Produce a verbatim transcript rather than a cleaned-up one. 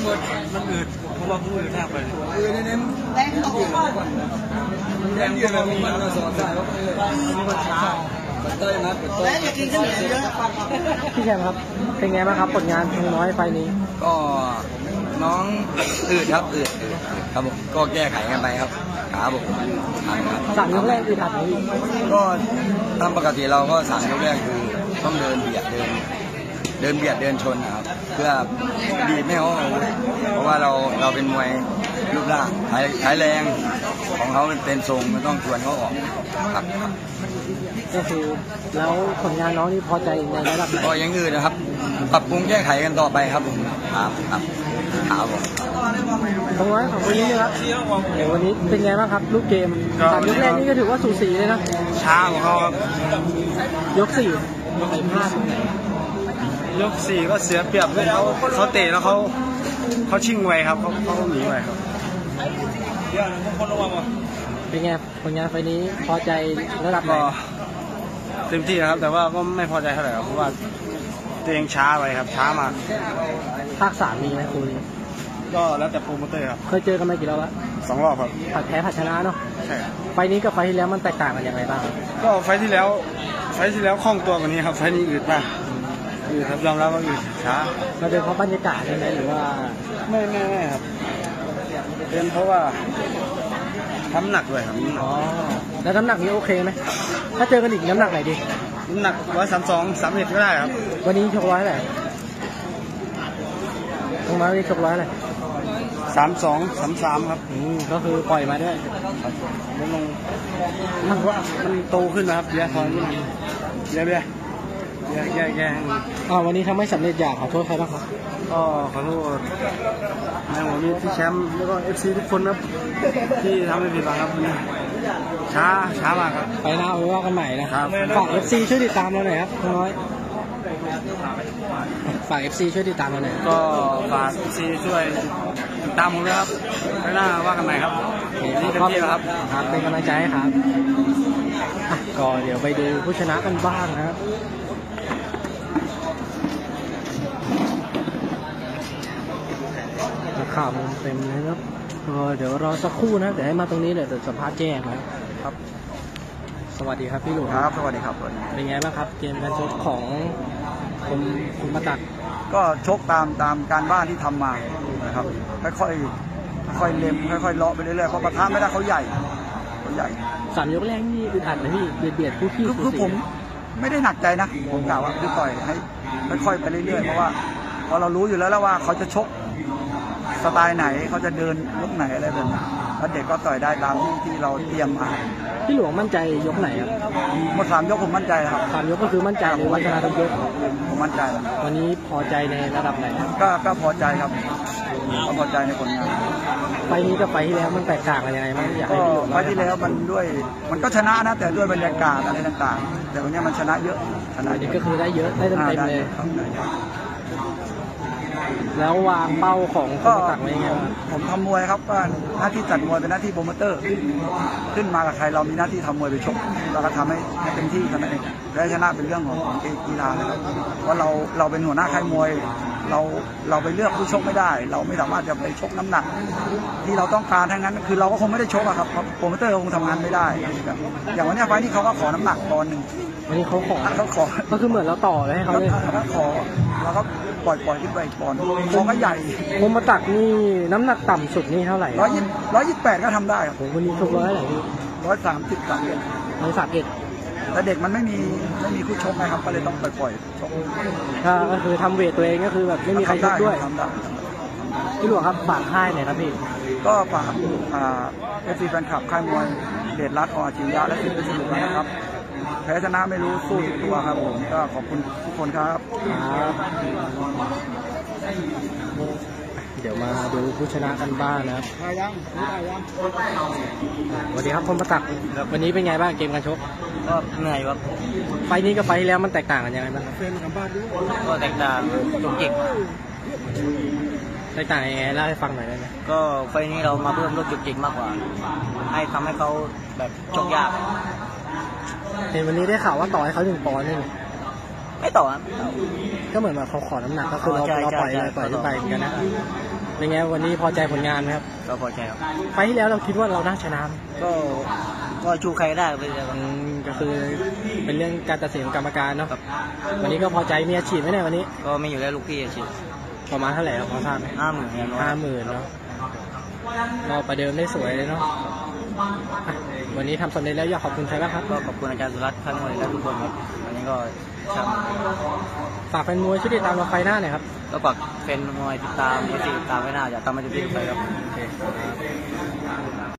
มันอืดเพราะว่าผู้อื่นแทบไปอืดเน้นแรงตกแรงยืดแบบนี้เราสอนได้ก็มีคนช้าเต้ยนะเต้ยอยากกินข้าวเหนียวเยอะพี่แชมป์ครับเป็นไงบ้างครับผลงานทางน้อยไฟนี้ก็น้องอืดครับอืดครับผมก็แก้ไขกันไปครับขาผมสามยกแรกคือถัดนี้ก็ตามปกติเราก็สามยกแรกคือต้องเดินเบียดเดินเดินเบียดเดินชนนะครับเพื่อบีบไม่เขาเพราะว่าเราเราเป็นมวยรูปร่างใช้แรงของเขาเป็นทรงมันต้องชวนเขาออกครับก็คือแล้วผลงานน้องนี่พอใจในระดับไหนก็ยังอื่นนะครับปรับปรุงแก้ไขกันต่อไปครับผมครับครับครับผมตรงนั้นของวันนี้นะครับเดี๋ยววันนี้เป็นไงบ้างครับลูกเกมสามยกแรกนี่ก็ถือว่าสูสีเลยนะช้าของเขาครับยกสี่ไปพลาดยกสี่ก็เสียเปรียบด้วยเขาเขาเตะแล้วเขาเขาชิ่งไวครับเขาเขาหนีไวครับเป็นไงผลงานไฟนี้พอใจระดับไหนเต็มที่ครับแต่ว่าก็ไม่พอใจเท่าไหร่ครับเพราะว่าตัวเองช้าไปครับช้ามากภาคสามมีไหมคุณก็แล้วแต่โปรโมเตอร์ครับเคยเจอกันมากี่รอบแล้วสองรอบครับผัดแพ้ผัดชนะเนาะใช่ไฟนี้กับไฟที่แล้วมันแตกต่างกันยังไงบ้างก็ไฟที่แล้วไฟที่แล้วคล่องตัวกว่านี้ครับไฟนี้อืดมากอืดครับยอมรับว่าอืดช้ามันเป็นเพราะบรรยากาศใช่ไหมหรือว่าไม่ไม่ไม่ครับเป็นเพราะว่าน้ำหนักด้วยครับอ๋อแล้วน้ำหนักนี้โอเคไหมถ้าเจอกันอีกน้ำหนักไหนดีน้ำหนักร้อยสามสองสามเอ็ดก็ได้ครับวันนี้ชกร้อยอะไรตรงมาวันนี้ชกร้อยอะไรสามสองสามสามครับอืมก็คือปล่อยมาด้วยลดลงมันว่ามันโตขึ้นนะครับเยอะพอที่เยอะเยอะเยอะเยอะเยอะอ่าวันนี้ทำไม่สำเร็จอยากขอโทษใครบ้างครับก็ขอโทษในหัวมีพี่แชมป์แล้วก็เอฟซีทุกคนครับที่ทำให้ผิดหวังครับวันนี้ช้าช้ามากครับไปหน้าเอาไว้ว่ากันใหม่นะครับฝาก เอฟ ซี ช่วยติดตามเราหน่อยครับน้อยฝาก เอฟ ซี ช่วยติดตามเราหน่อยก็ฝาก เอฟ ซี ช่วยติดตามผมด้วยครับไปหน้าว่ากันใหม่ครับนี่เต็มที่ครับครับเป็นกำลังใจให้ครับก็เดี๋ยวไปดูผู้ชนะกันบ้างนะครับข่าวมันเต็มเลยครับเดี๋ยวรอสักครู่นะเดี๋ยวให้มาตรงนี้เดี๋ยวสัมภาษณ์แจ้งนะครับสวัสดีครับพี่หลวงครับสวัสดีครับเป็นไงบ้างครับเกมการชกของคุณคุณมาตัดก็ชกตามตามการบ้านที่ทำมานะครับค่อยๆค่อยๆเล็มค่อยๆเลาะไปเรื่อยๆเพราะปะทะไม่ได้เขาใหญ่เขาใหญ่สามยกแรกนี่อึดอัดนะพี่เบียดเบียดผู้พี่คือผมไม่ได้หนักใจนะผมกล่าวว่าคือต่อยให้ค่อยๆไปเรื่อยๆเพราะว่าพอเรารู้อยู่แล้วแล้วว่าเขาจะชกสไตล์ไหนเขาจะเดินยกไหนอะไรแบบนี้แล้วเด็กก็ต่อยได้ตามที่ที่เราเตรียมมาพี่หลวงมั่นใจยกไหนครับหมดสามยกผมมั่นใจครับสามยกก็คือมั่นใจเลยว่าชนะทุกยกผมมั่นใจวันนี้พอใจในระดับไหนก็ก็พอใจครับก็พอใจในผลงานไฟนี้กับไฟที่แล้วมันแตกต่างกันยังไงบ้างอยากให้พี่หลวงไฟที่แล้วมันด้วยมันก็ชนะนะแต่ด้วยบรรยากาศอะไรต่างๆแต่วันนี้มันชนะเยอะชนะเยอะก็คือได้เยอะได้เต็มๆเลยแล้ววางเป้าของก็ตักไว้ยังไงผมทำมวยครับว่าหน้าที่จัดมวยเป็นหน้าที่โปรโมเตอร์ขึ้นมากับใครเรามีหน้าที่ทำมวยไปชกเราก็ทำให้เต็มที่เท่านั้นเองและชนะเป็นเรื่องของกีฬานะครับเพราะเราเราเป็นหัวหน้าค่ายมวยเราเราไปเลือกผู้ชกไม่ได้เราไม่สามารถจะไปชกน้ำหนักที่เราต้องการทั้งนั้นคือเราก็คงไม่ได้ชกอะครับโปรโมเตอร์คงทำงานไม่ได้อย่างวันนี้ไฟที่เขาก็ขอน้ำหนักตอนหนึ่งวันนี้เขาขอเขาขอก็คือเหมือนเราต่อเลยให้เขาเลยเขาขอเราก็ปล่อยปล่อยขึ้นไปอีกปอนด์คงก็ใหญ่ผมมาตักนี่น้ำหนักต่ำสุดนี่เท่าไหร่ร้อยยี่ร้อยยี่สิบแปดก็ทำได้ผมวันนี้ชกร้อยอะไรพี่ร้อยสามสิบสามเอ็ดร้อยสามเอ็ดแต่เด็กมันไม่มีไม่มีคู่ชกนะครับก็เลยต้องปล่อยปล่อยชกถ้าก็คือทำเวทตัวเองก็คือแบบไม่มีใครชกด้วยทำได้พี่หลวงครับฝากค่ายหน่อยครับพี่ก็ฝากเอฟซีแฟนคลับค่ายมวยเดชรัตน์อจินยาและสิทธิ์เป็นสนุกนะครับแพ้ชนะไม่รู้สู้สุดตัวครับผมก็ขอบคุณทุกคนครับเดี๋ยวมาดูผู้ชนะกันบ้างนะครับสวัสดีครับพลประตักวันนี้เป็นไงบ้างเกมการชกก็เหนื่อยครับไฟนี้กับไฟที่แล้วมันแตกต่างกันยังไงบ้างก็แตกต่างจุกจิกแตกต่างยังไงเล่าให้ฟังหน่อยได้ไหมก็ไฟนี้เรามาเพิ่มลูกจุกจิกมากกว่าให้ทำให้เขาแบบชกยากเห็นวันนี้ได้ข่าวว่าต่อให้เขาหนึ่งปอนด์นี่ไม่ต่อก็เหมือนแบบเขาขอน้ำหนักก็คือเราเราปล่อยเลยปล่อยขึ้นไปเหมือนกันนะเป็นไงวันนี้พอใจผลงานไหมครับก็พอใจครับไฟล์ที่แล้วเราคิดว่าเราน่าชนะไหมก็ก็ชูใครได้ไปเลยอืมก็คือเป็นเรื่องการตัดสินของกรรมการเนาะวันนี้ก็พอใจมีอาชีพไหมเนี่ยวันนี้ก็ไม่อยู่แล้วลูกพี่อาชีพประมาณเท่าไหร่ครับพอทราบไหมห้าหมื่นเงินห้าหมื่นเนาะก็ประเดิมได้สวยเลยเนาะอ่ะวันนี้ทำสำเร็จแล้วอยากขอบคุณใครบ้างครับก็ขอบคุณอาจารย์สุรัตน์ข้างมวยและทุกคนครับวันนี้ก็ทฝากแฟนมวยช่วยติดตามเราไฟหน้าหน่อยครับำก็ฝากเป็นมวยติดตามเอฟซีติดตามไว้หน้าอย่าทำมันจะติดไปครับโอเค